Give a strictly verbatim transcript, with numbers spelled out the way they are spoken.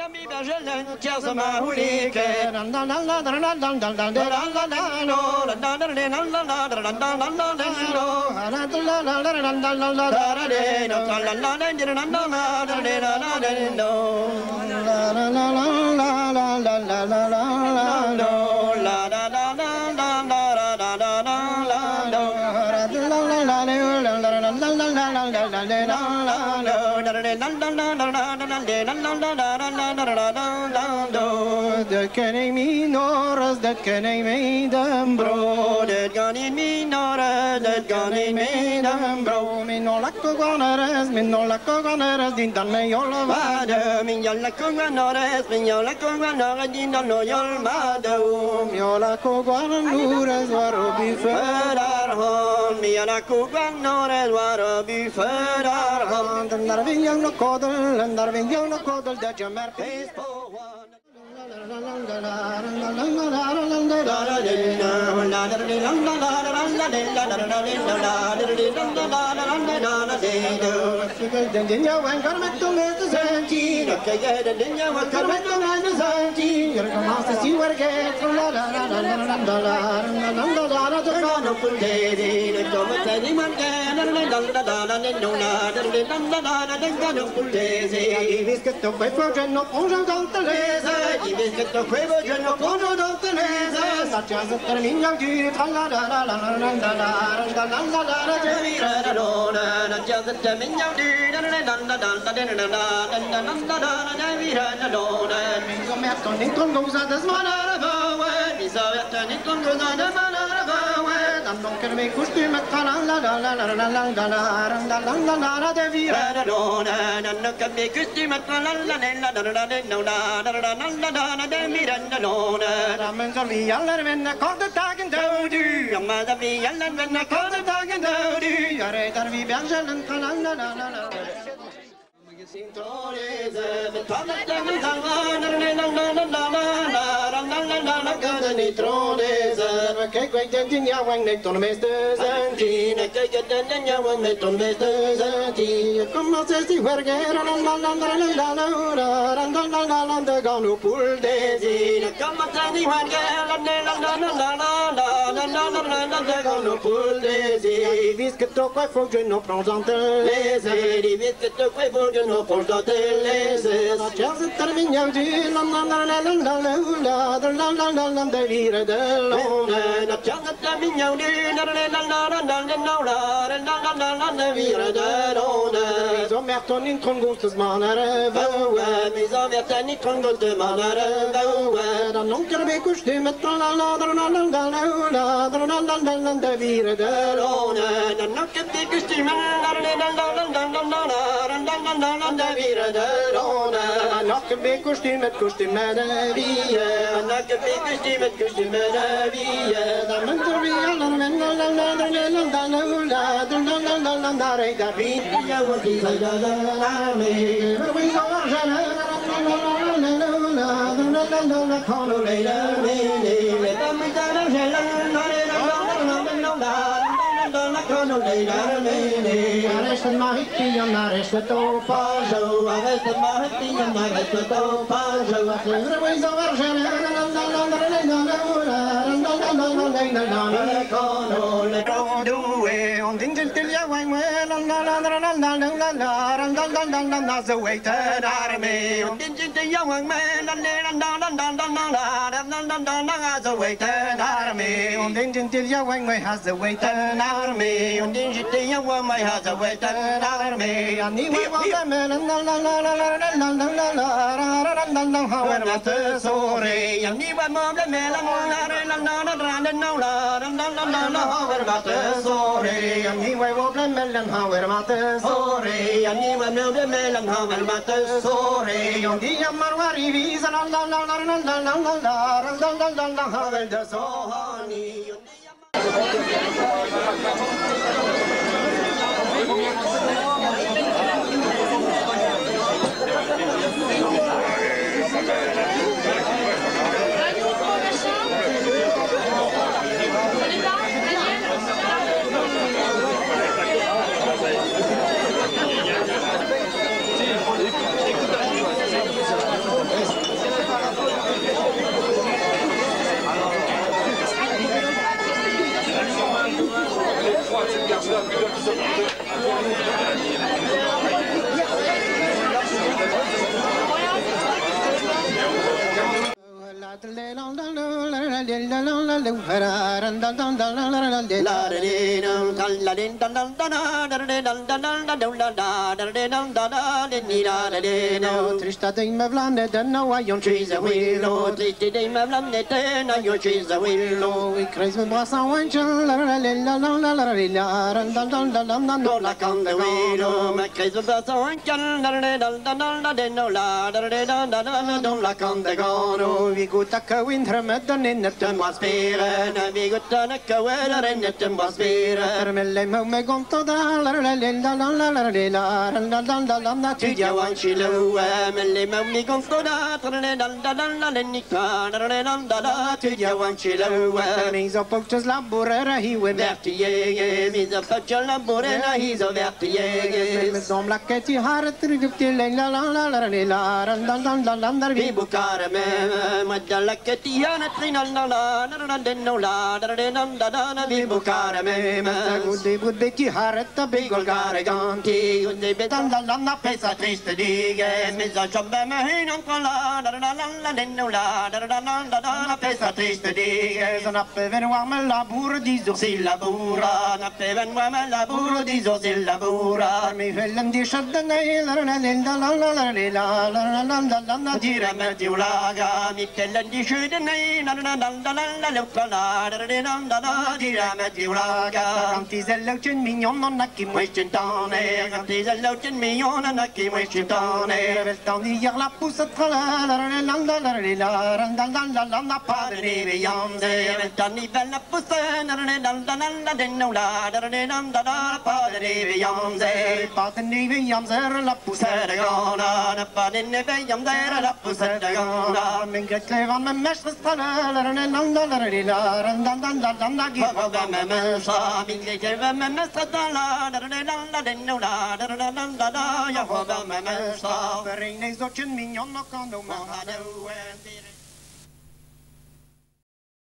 Dat kan ik niet noren, dat kan ik meedem bro. Dat kan ik niet noren, dat kan ik meedem bro. Min no lakko goneres, min no lakko goneres, din dan me jolle wade. Min jolle goneres, min jolle goneres, din dan no jolle wade. Min jolle goneres, waarop u verder gaan. Min jolle goneres, waarop u verder gaan. En daar ben je nog kodel, en daar ben je nog kodel, dat je maar feest voor one. Que te juego yo no puedo no tener esa chance termina aquí la la la la la la la la la la la la te mira la luna la chance termina aquí la la la la la la la la la la la te mira la luna mi come con ni con cosa de smana va mi sabe ni con cosa de smana va non che mi gusti ma la la la la la la la la la la la la te mira la luna non che mi gusti ma la la la la la la la la la de miranda lona ramen zami yaller venna korda tagen dodi amma da vi yaller venna korda tagen dodi yare dar vi bjanjalen kalanda la la la Sintonize mit tamet tamen kalana la la la la la la la la la kada nitronize ke kwai den tin ya wang ne ton meste zanti ne ke ke den ya wang ne ton meste zanti como se si vergera la la la la la la la la la la la de ganu pul de zi como se si vergera la la la la la la la la la la de ganu pul de zi vis que to quoi faut que nous prends les zi vis que to quoi faut que nous porto telese la chance termina di la la la la la la la la la la la de vire de luna la chance termina di la la la la la la la la la la la de vire de luna so merton in trongos manare va mi so merton in trongos manare va da non che be custi met la la la la la la la la la la de vire de luna da non che be custi ma la la la la la la la la la la vira de lona Nakke be kosti met kosti med vie Nakke be kosti met kosti med vie Da mentor vi alla men la la la la la la la la la la la la re da vi ya wo di la la la me we so ja la la la la la la la la kono le la me le da me da la la la la la la kono le la me arresta mahiti arresta to pajo arresta mahiti arresta to pajo arresta we so varjana la la la la la la la la la kono le do e on din din til ya wang la la la la la la la la la la la la la so wait arme on din din til ya wang la la la la la la la la la la so wait arme on din din til ya wang has the wait arme on din din til ya wang has the wait arme ani we wa la la la la la la la la la la la la la how when at sore ani wa mo la me la la la la la la la la la la la how when at sore ani we wa la me la how when at sore ani wa mo la me la how when at sore on di amar wa rivi la la la la la la la la la la la how when the sohani Trista dei me vlanne denna wa yon cheese a willow. Trista dei me vlanne denna yon cheese a willow. We craze me brassa wanchel la la la la la la la la la la la la no la can de willow. Me craze me brassa wanchel la la la la la la de no la la la la la la no la can de gono. Vi gutta winter med den innetten var spiren. Vi gutta nekka weller innetten var spiren. Melle mo me gonto da la la la la la la la la la la la la tidja wanchilo. Melle mo me gonto da la la la la la la nika la la la la tidja wanchilo. Mis op poches laborera hi we vertie. Mis op poches laborera hi zo vertie. Mes om la che ti har trigupti la la la la la la la la la la vi bucare me madalla che ti ha trina la la la denno la la la la vi bucare me gudi gudi ti har ta bigol gare ganti gudi betan la la pesa triste dighe mi za jobbe me non con la la la la denno la la la la pesa triste dighe sono per uomo lavoro di zo si lavora na per uomo lavoro di zo si lavora mi fellen di sciadne la la la la la la la la la la la gira me di ulaga mi tellen di sciadne la la la la la la la la la gira me di ulaga canti zello cin mignon non a chi mai centone canti zello cin mignon non a chi mai centone vel tani yer la pousse tra la la la la la la la la la la padre viamze vel tani bella pousse la la la la la denno la la la la la padre viamze padre viamze la pousse de gona na padre viamze la pousse de gona men che clevan me mestre sta la la la la la la la la la la gi va me me sa min che clevan me mestre sta la la la la la denno la la la la la ya va me me sa per i nei zocin mignon no quando ma ha